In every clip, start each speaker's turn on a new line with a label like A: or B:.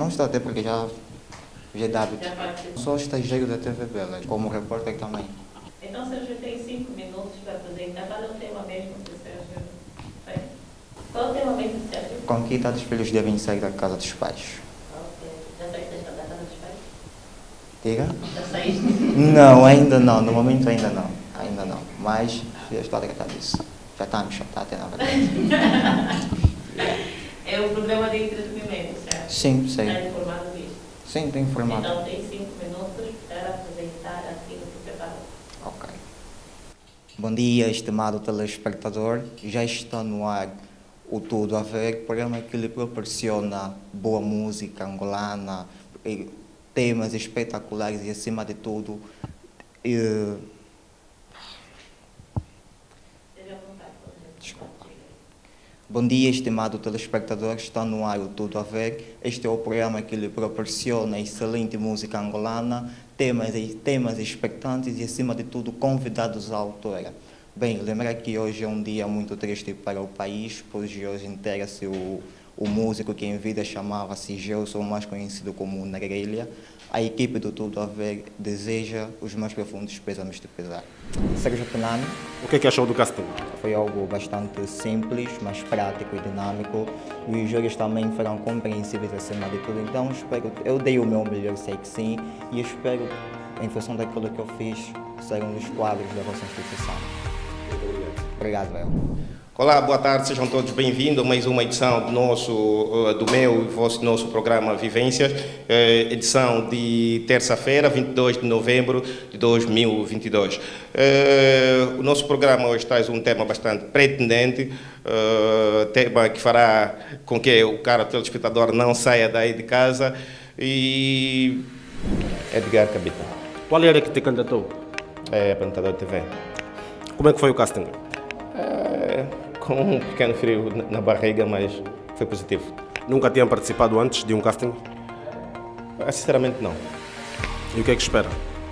A: não estou até porque já é de hábito. Sou estagiário da TV Belas, como repórter também.
B: Então, Sérgio, tem 5 minutos para apresentar. Qual é o tema mesmo do Sérgio? Qual é o tema mesmo do Sérgio?
A: Conquista dos filhos devem sair da casa dos pais.
B: Ok. Já saíste da casa dos pais?
A: Diga?
B: Já saíste?
A: Não, ainda não. No momento ainda não. Ainda não. Mas já estou a tratar disso. Já está a me chatar até na verdade.
B: É um programa de entretenimento, certo?
A: Sim, sei.
B: Está informado disso?
A: Sim, estou informado.
B: Então, tem 5 minutos para apresentar aquilo que preparou.
A: Ok. Bom dia, estimado telespectador. Já está no ar o Tudo a Ver, programa que lhe proporciona boa música angolana, temas espetaculares e, acima de tudo, desculpa. Bom dia, estimado telespectador. Está no ar o Tudo a Ver. Este é o programa que lhe proporciona excelente música angolana, temas expectantes e, acima de tudo, convidados à altura. Bem, lembrar que hoje é um dia muito triste para o país, pois hoje integra-se o músico que em vida chamava-se Gelson, mais conhecido como Negrelha. A equipe do Tudo a Ver deseja os mais profundos pêsames de pesar. Sérgio Penano.
C: O que é que achou do casting?
A: Foi algo bastante simples, mas prático e dinâmico. E os jogos também foram compreensíveis acima de tudo. Então, eu dei o meu melhor, sei que sim, e espero, em função daquilo que eu fiz, serão os quadros da vossa instituição. Obrigado, Léo.
C: Olá, boa tarde, sejam todos bem-vindos a mais uma edição do meu e nosso programa Vivências, edição de terça-feira, 22 de novembro de 2022. O nosso programa hoje traz um tema bastante pretendente, tema que fará com que o telespectador não saia daí de casa, e Edgar Capitão.
D: Qual era que te candidatou?
C: É apresentador de TV.
D: Como é que foi o casting?
C: Com um pequeno frio na barriga, mas foi positivo.
D: Nunca tinha participado antes de um casting?
C: Sinceramente, não.
D: E o que é que espera?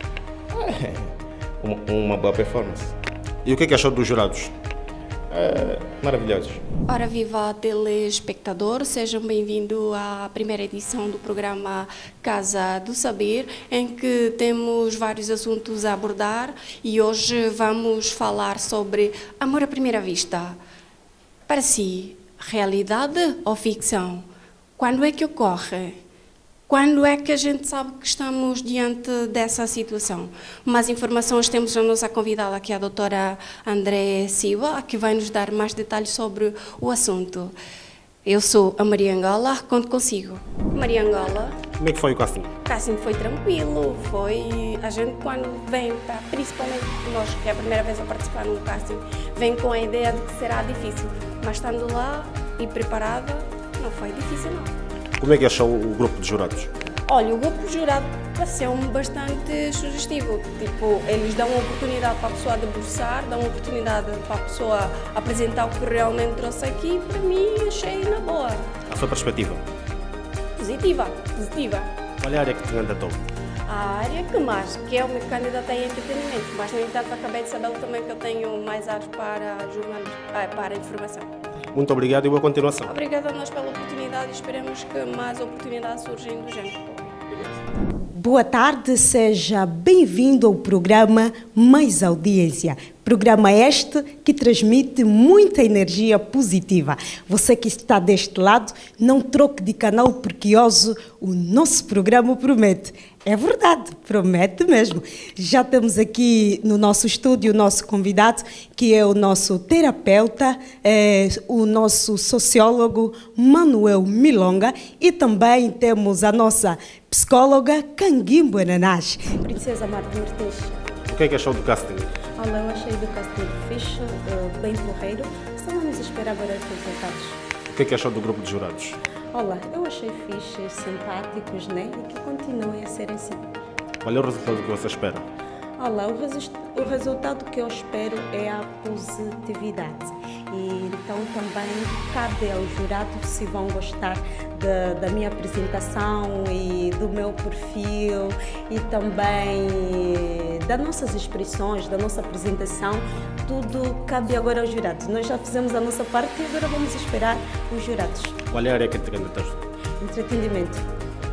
C: Uma boa performance.
D: E o que é que achou dos jurados?
C: Maravilhosos.
E: Ora viva telespectador, sejam bem-vindos à primeira edição do programa Casa do Saber, em que temos vários assuntos a abordar e hoje vamos falar sobre amor à primeira vista. Para si, realidade ou ficção? Quando é que ocorre? Quando é que a gente sabe que estamos diante dessa situação? Mais informações temos a nossa convidada aqui, a doutora André Silva, que vai nos dar mais detalhes sobre o assunto. Eu sou a Maria Angola, conto consigo. Maria Angola.
D: Como é que foi o casting?
E: O casting foi tranquilo, a gente quando vem, principalmente nós, que é a primeira vez a participar num casting, vem com a ideia de que será difícil, mas estando lá e preparada, não foi difícil não.
D: Como é que achou o grupo de jurados?
E: Olha, o grupo de jurado pareceu-me bastante sugestivo. Tipo, eles dão uma oportunidade para a pessoa debruçar, dão uma oportunidade para a pessoa apresentar o que realmente trouxe aqui. Para mim, achei na boa.
D: A sua perspectiva?
E: Positiva.
D: Qual é a área que te candidatou?
E: A área que é o meu candidato em entretenimento, mas, no entanto, acabei de saber também que eu tenho mais áreas para para a informação.
D: Muito obrigado e boa continuação.
E: Obrigada a nós pela oportunidade e esperemos que mais oportunidades surjam do género.
F: Boa tarde, seja bem-vindo ao programa Mais Audiência. Programa este que transmite muita energia positiva. Você que está deste lado, não troque de canal porque hoje o nosso programa promete. É verdade, promete mesmo. Já temos aqui no nosso estúdio o nosso convidado, que é o nosso terapeuta, o nosso sociólogo Manuel Milonga, e também temos a nossa psicóloga Canguimbo Ananás.
G: Princesa Marta Martins.
D: O que é que achou do casting?
G: Olha, eu achei do casting fixe, bem porreiro. Só vamos esperar agora os resultados.
D: O que é que achou do grupo de jurados?
G: Olha, eu achei fixe, simpáticos, né? E que continuem a ser assim.
D: Qual é o resultado que você espera?
G: Olha, o resultado que eu espero é a positividade. E então também cabe ao jurado se vão gostar da minha apresentação e do meu perfil e também das nossas expressões, da nossa apresentação. Tudo cabe agora aos jurados. Nós já fizemos a nossa parte e agora vamos esperar os jurados.
D: Qual é a área que te candidataste?
G: Entretenimento.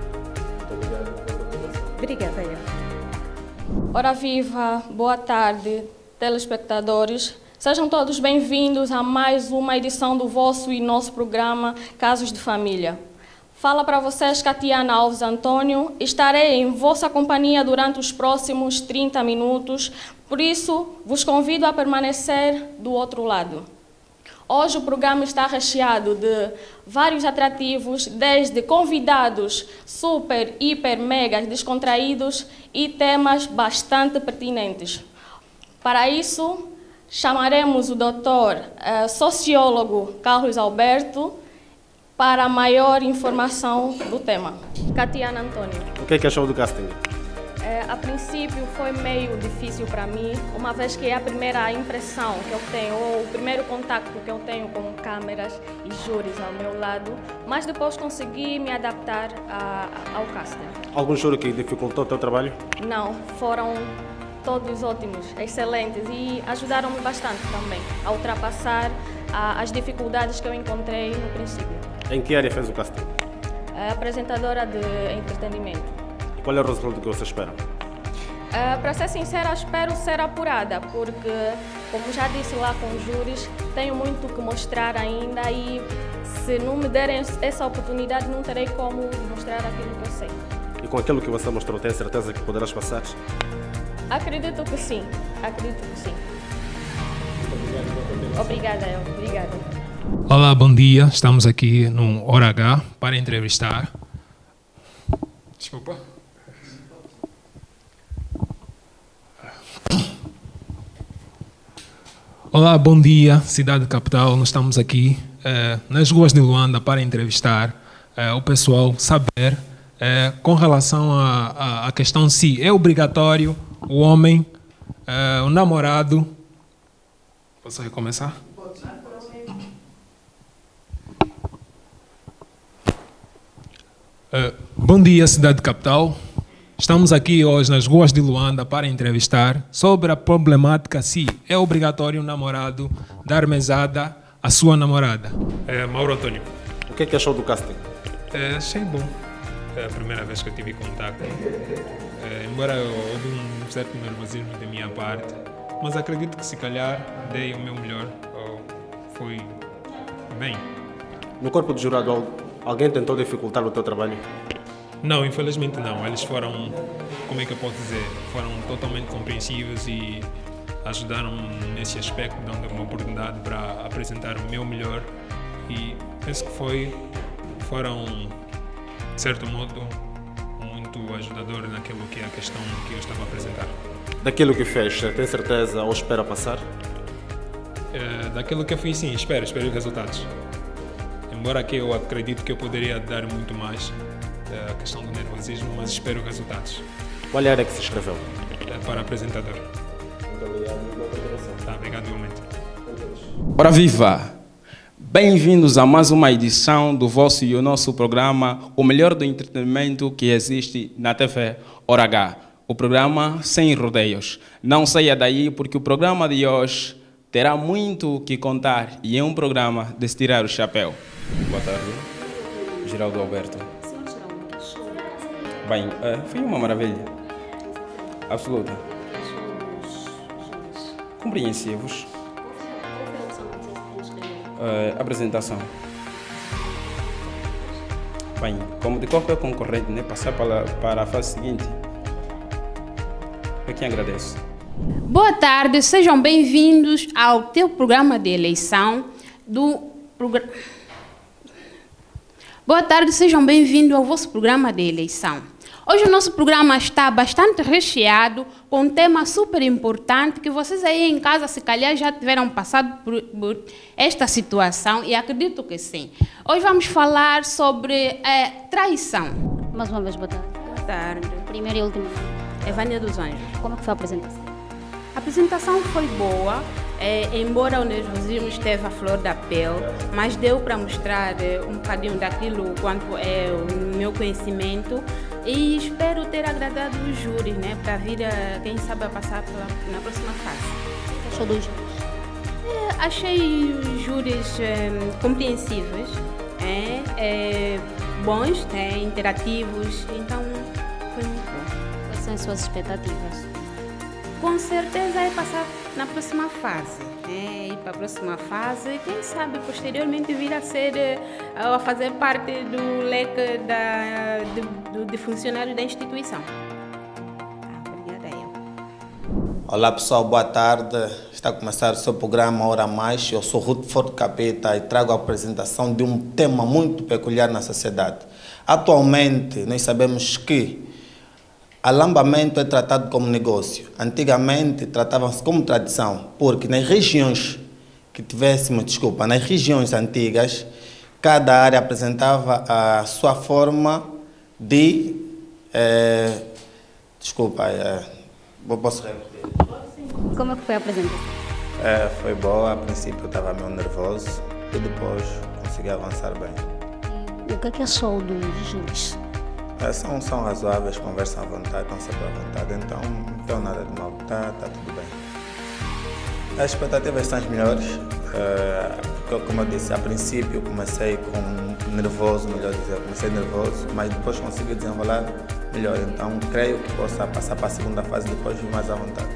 G: Obrigada, eu.
H: Ora viva, boa tarde, telespectadores. Sejam todos bem-vindos a mais uma edição do vosso e nosso programa Casos de Família. Fala para vocês Catiana Alves Antônio. Estarei em vossa companhia durante os próximos 30 minutos, por isso vos convido a permanecer do outro lado. Hoje o programa está recheado de vários atrativos, desde convidados super, hiper, mega descontraídos e temas bastante pertinentes. Para isso, chamaremos o doutor sociólogo Carlos Alberto para maior informação do tema. Catiana Antônio.
D: O que achou do casting?
H: A princípio foi meio difícil para mim, uma vez que é a primeira impressão que eu tenho, ou o primeiro contato que eu tenho com câmeras e júris ao meu lado, mas depois consegui me adaptar ao casting.
D: Algum júri que dificultou o teu trabalho?
H: Não, foram todos ótimos, excelentes e ajudaram-me bastante também a ultrapassar as dificuldades que eu encontrei no princípio.
D: Em que área fez o casting?
H: Apresentadora de entretenimento.
D: Qual é o resultado que você espera?
H: Para ser sincera, espero ser apurada, porque, como já disse lá com os júris, tenho muito que mostrar ainda e se não me derem essa oportunidade, não terei como mostrar aquilo que eu sei.
D: E com aquilo que você mostrou, tem certeza que poderás passar?
H: Acredito que sim, acredito que sim. Obrigada, eu. Obrigada.
I: Olá, bom dia. Estamos aqui no Hora H para entrevistar. Desculpa. Olá, bom dia, cidade capital. Nós estamos aqui nas ruas de Luanda para entrevistar o pessoal, saber com relação à questão se é obrigatório o homem, o namorado. Posso recomeçar? Bom dia, cidade capital. Estamos aqui hoje nas ruas de Luanda para entrevistar sobre a problemática se é obrigatório o namorado dar mesada à sua namorada. Mauro Antônio.
D: O que achou do casting?
I: Achei bom. É a primeira vez que eu tive contato. Embora houve um certo nervosismo da minha parte, mas acredito que se calhar dei o meu melhor. Foi bem.
D: No corpo do jurado, alguém tentou dificultar o teu trabalho?
I: Não, infelizmente não. Eles foram, como é que eu posso dizer, foram totalmente compreensivos e ajudaram nesse aspecto, dando uma oportunidade para apresentar o meu melhor e penso que foram, de certo modo, muito ajudadores naquilo que é a questão que eu estava a apresentar.
D: Daquilo que fez, tem certeza ou espera passar?
I: Daquilo que eu fiz, sim, espero os resultados. Embora que eu acredito que eu poderia dar muito mais, a questão do nervosismo, mas espero resultados.
D: Qual é a área que se inscreveu?
I: Para apresentador.
D: Muito obrigado.
I: Tá, obrigado igualmente.
J: Ora viva! Bem-vindos a mais uma edição do vosso e o nosso programa, o melhor do entretenimento que existe na TV Hora H. O programa sem rodeios. Não saia daí porque o programa de hoje terá muito o que contar e é um programa de se tirar o chapéu.
K: Boa tarde, Geraldo Alberto.
J: Bem, foi uma maravilha. Absoluta. Compreensivos. Apresentação. Bem, como de qualquer concorrente, né, passar para a fase seguinte. Eu quem agradeço.
L: Boa tarde, sejam bem-vindos ao teu programa de eleição do programa. Boa tarde, sejam bem-vindos ao vosso programa de eleição. Hoje o nosso programa está bastante recheado com um tema super importante que vocês aí em casa, se calhar, já tiveram passado por esta situação e acredito que sim. Hoje vamos falar sobre traição.
M: Mais uma vez, boa tarde.
L: Boa tarde.
M: Primeiro e último.
L: Evânia dos Anjos.
M: Como foi a apresentação?
L: A apresentação foi boa, embora o nervosismo esteve à flor da pele, mas deu para mostrar um bocadinho daquilo quanto é o meu conhecimento e espero ter agradado os júris, né, para vir, quem sabe, a passar na próxima fase.
M: O que achou dos júris?
L: Achei os júris compreensíveis, bons, interativos, então foi muito bom.
M: são as suas expectativas?
L: Com certeza é passar na próxima fase. Ir para a próxima fase e quem sabe posteriormente vir a ser, a fazer parte do leque de funcionários da instituição. Obrigada eu.
N: Olá pessoal, boa tarde. Está a começar o seu programa Hora Mais. Eu sou Rutherford Capeta e trago a apresentação de um tema muito peculiar na sociedade. Atualmente, nós sabemos que alambamento é tratado como negócio. Antigamente, tratavam-se como tradição, porque nas regiões nas regiões antigas, cada área apresentava a sua forma de... posso repetir?
M: Como é que foi a apresentação?
N: Foi boa, a princípio eu estava meio nervoso e depois consegui avançar bem.
M: E o que achou dos júris?
N: São razoáveis, conversam à vontade, estão sempre à vontade, então não tem nada de mal, está tudo bem. As expectativas são as melhores, como eu disse, a princípio comecei nervoso, mas depois consegui desenrolar melhor, então creio que possa passar para a segunda fase e depois vir mais à vontade.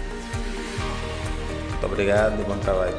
N: Muito obrigado e bom trabalho.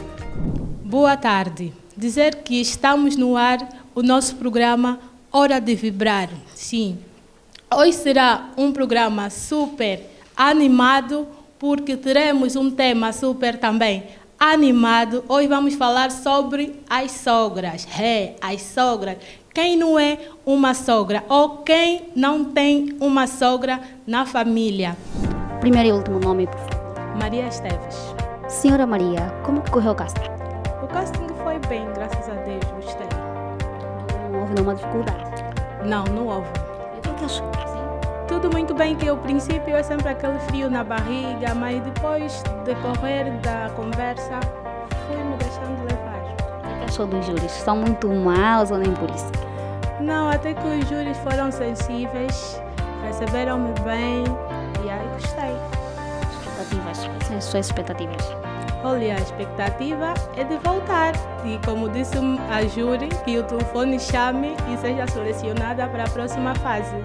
O: Boa tarde. Dizer que estamos no ar o nosso programa Hora de Vibrar. Sim, hoje será um programa super animado porque teremos um tema super também animado. Hoje vamos falar sobre as sogras. As sogras. Quem não é uma sogra ou quem não tem uma sogra na família?
M: Primeiro e último nome, por favor.
O: Maria Esteves.
M: Senhora Maria, como correu o casting?
O: O casting foi bem, graças a Deus, gostei.
M: Não houve nenhuma dificuldade?
O: Não houve.
M: E o que achou?
O: Tudo muito bem, que o princípio é sempre aquele frio na barriga, mas depois, decorrer da conversa, fui-me deixando levar.
M: O que achou dos júris? São muito maus ou nem por isso?
O: Não, até que os júris foram sensíveis, receberam-me bem e aí gostei.
M: Expectativas? Quais são as suas expectativas?
O: Olha, a expectativa é de voltar e, como disse a júri, que o telefone chame e seja selecionada para a próxima fase.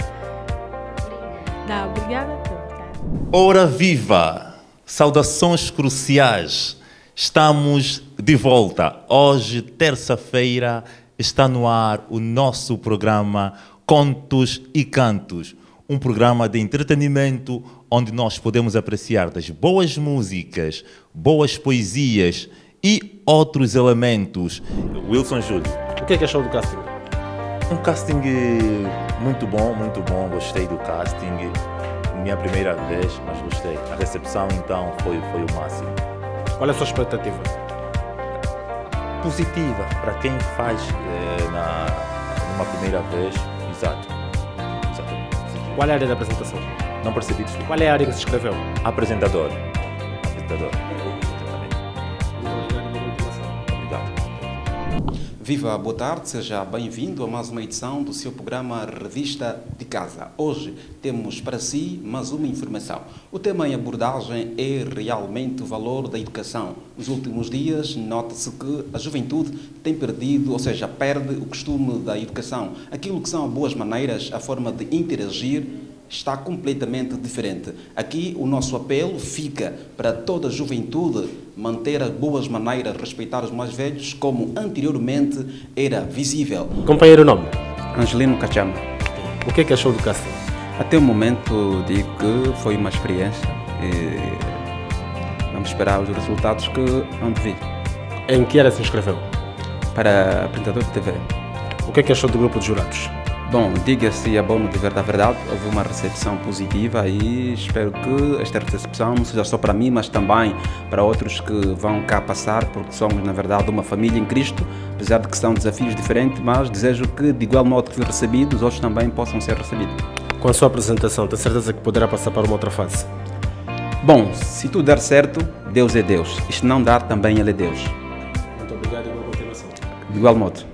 O: Obrigada a todos.
P: Hora viva! Saudações cruciais! Estamos de volta. Hoje, terça-feira, está no ar o nosso programa Contos e Cantos. Um programa de entretenimento onde nós podemos apreciar das boas músicas, boas poesias e outros elementos. Wilson Júlio.
D: O que achou do casting?
P: Um casting muito bom, gostei do casting. Minha primeira vez, mas gostei. A recepção, então, foi o máximo.
D: Qual é a sua expectativa?
P: Positiva, para quem faz numa primeira vez, exato.
D: Qual é a área da apresentação?
P: Não percebi, desculpa.
D: Qual é a área que se inscreveu?
P: Apresentador.
Q: Viva, boa tarde, seja bem-vindo a mais uma edição do seu programa Revista de Casa. Hoje temos para si mais uma informação. O tema em abordagem é realmente o valor da educação. Nos últimos dias, nota-se que a juventude tem perdido, ou seja, perde o costume da educação. Aquilo que são boas maneiras, a forma de interagir, está completamente diferente. Aqui o nosso apelo fica para toda a juventude manter as boas maneiras, respeitar os mais velhos, como anteriormente era visível.
D: Companheiro, nome?
K: Angelino Cachama.
D: O que achou do casting?
K: Até o momento digo que foi uma experiência e vamos esperar os resultados que vão vir.
D: Em que área se inscreveu?
K: Para apresentador de TV.
D: O que achou do grupo de jurados?
K: Bom, diga-se a bom dizer da verdade, houve uma recepção positiva e espero que esta recepção não seja só para mim, mas também para outros que vão cá passar, porque somos, na verdade, uma família em Cristo, apesar de que são desafios diferentes, mas desejo que, de igual modo que fui recebido, os outros também possam ser recebidos.
D: Com a sua apresentação, tem certeza que poderá passar para uma outra fase?
K: Bom, se tudo der certo, Deus é Deus, e se não dar, também Ele é Deus.
D: Muito obrigado e boa continuação.
K: De igual modo.